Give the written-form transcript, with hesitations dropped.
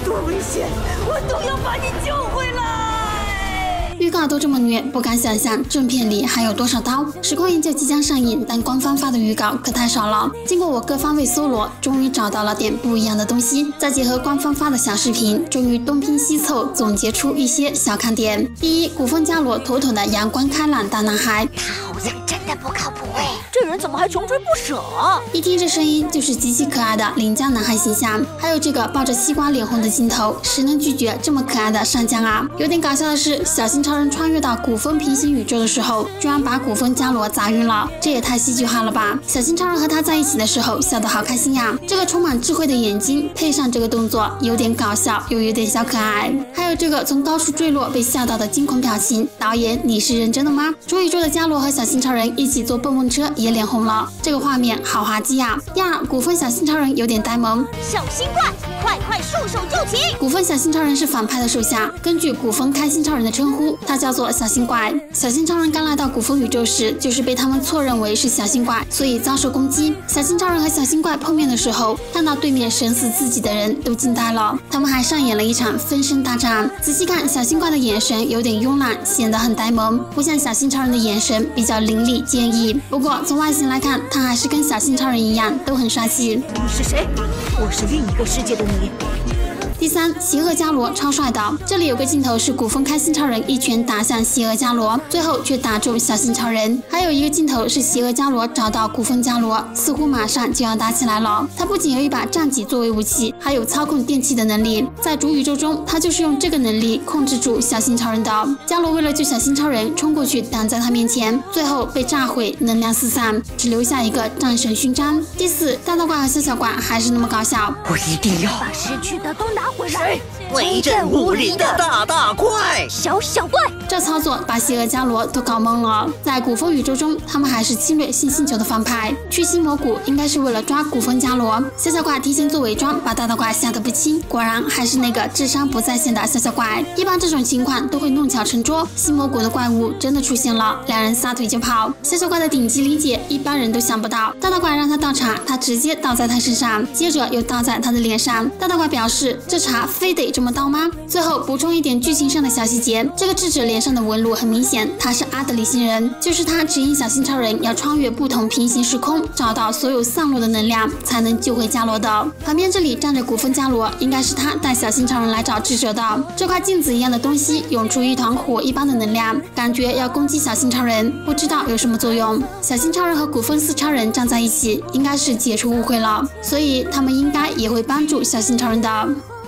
多危险，我都要把你救回来。 预告都这么虐，不敢想象正片里还有多少刀。实况研究即将上映，但官方发的预告可太少了。经过我各方位搜罗，终于找到了点不一样的东西，再结合官方发的小视频，终于东拼西凑，总结出一些小看点。第一，古风伽罗妥妥的阳光开朗大男孩， 他好像真的不靠谱哎，这人怎么还穷追不舍？ 一听这声音就是极其可爱的邻家男孩形象。还有这个抱着西瓜脸红的镜头，谁能拒绝这么可爱的上将啊？有点搞笑的是，小新超人穿越到古风平行宇宙的时候，居然把古风伽罗砸晕了，这也太戏剧化了吧！小新超人和他在一起的时候笑得好开心呀，这个充满智慧的眼睛配上这个动作，有点搞笑又有点小可爱。还有这个从高处坠落被吓到的惊恐表情，导演你是认真的吗？主宇宙的伽罗和小新超人一起坐蹦蹦车也脸红了，这个画面好滑稽呀！第二，古风小新超人有点呆萌， 小新怪，快束手就擒！ 古风小新超人是反派的手下，根据古风开心超人的称呼，他叫做小新怪。小新超人刚来到古风宇宙时，就是被他们错认为是小新怪，所以遭受攻击。小新超人和小新怪碰面的时候，看到对面神死自己的人都惊呆了，他们还上演了一场分身大战。仔细看，小新怪的眼神有点慵懒，显得很呆萌，不像小新超人的眼神比较凌厉坚毅。不过从外形来看，他还是跟小新超人一样，都很帅气。 你是谁？我是另一个世界的你。 第三，邪恶伽罗超帅的。这里有个镜头是古风开心超人一拳打向邪恶伽罗，最后却打中小新超人。还有一个镜头是邪恶伽罗找到古风伽罗，似乎马上就要打起来了。他不仅有一把战戟作为武器，还有操控电器的能力。在主宇宙中，他就是用这个能力控制住小新超人的。伽罗为了救小新超人，冲过去挡在他面前，最后被炸毁，能量四散，只留下一个战神勋章。第四，大大怪和小小怪还是那么搞笑， 我一定要把失去的都拿回来。 谁？威震武林的大大怪， 小小怪。 这操作把邪恶伽罗都搞懵了。在古风宇宙中，他们还是侵略新星球的反派，去新魔谷应该是为了抓古风伽罗。小小怪提前做伪装，把大大怪吓得不轻，果然还是那个智商不在线的小小怪。一般这种情况都会弄巧成拙，新魔谷的怪物真的出现了，两人撒腿就跑。小小怪的顶级理解一般人都想不到，大大怪让他倒茶，他直接倒在他身上，接着又倒在他的脸上。大大怪表示这茶非得这么倒吗？最后补充一点剧情上的小细节，这个智者脸上的纹路很明显，他是阿德里星人，就是他指引小新超人要穿越不同平行时空，找到所有丧落的能量，才能救回伽罗的。旁边这里站着古风伽罗，应该是他带小新超人来找智者的。这块镜子一样的东西涌出一团火一般的能量，感觉要攻击小新超人，不知道有什么作用。小新超人和古风四超人站在一起，应该是解除误会了，所以他们应该也会帮助小新超人的。